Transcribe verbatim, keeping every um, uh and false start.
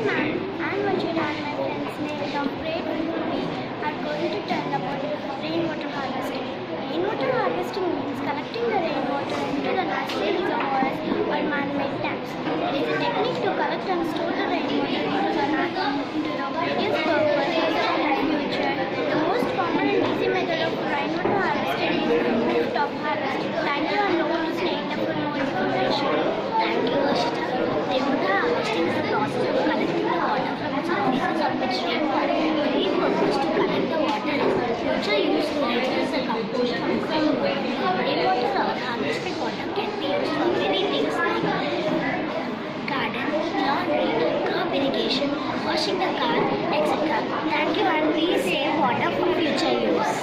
man, I'm Vajira and my friends named of Great we are going to tell about rainwater harvesting. Rainwater harvesting means collecting the rainwater into the natural reservoirs or man-made tanks. It is a technique to collect and store the rainwater into the into the various purposes in the future. The most common and easy method of rainwater harvesting is rooftop harvesting. Thank you and over to Snehita for more information. Thank you, Ashita. Rainwater harvesting is the process of collecting the water from the surfaces on which rain falls. The main purpose to collect the water is future use to reduce the composition of groundwater. Rainwater harvested water can be used for many things like garden, laundry, crop irrigation, washing the car, et cetera. Thank you and please save water for future use.